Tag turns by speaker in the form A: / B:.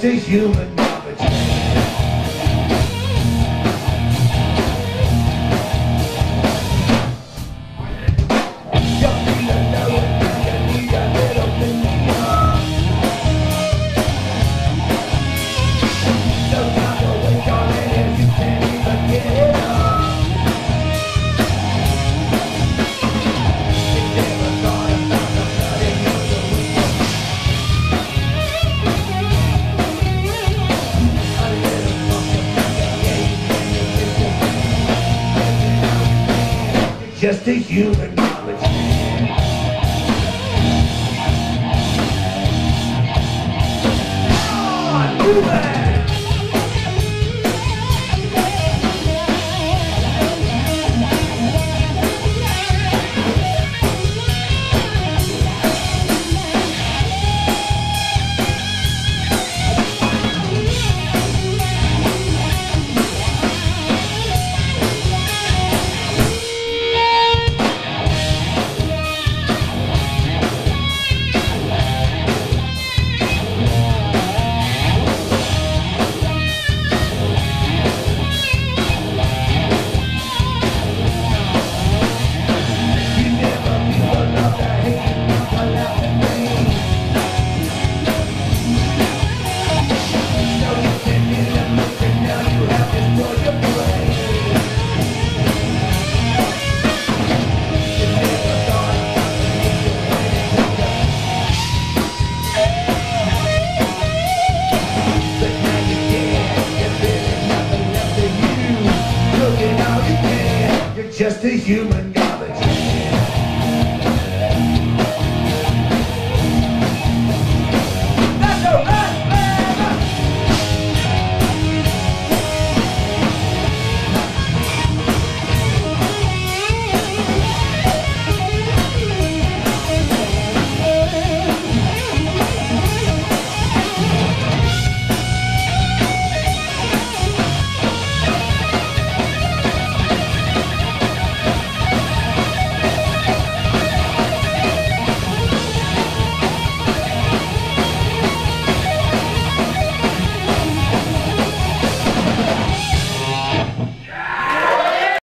A: just a human garbage man. You're feeling low and you need a little bit more. No time to wait on it if you can't even get it up. You never thought about the bloody other week. A little fucking you're just a human garbage man. Move it! Just a human guy.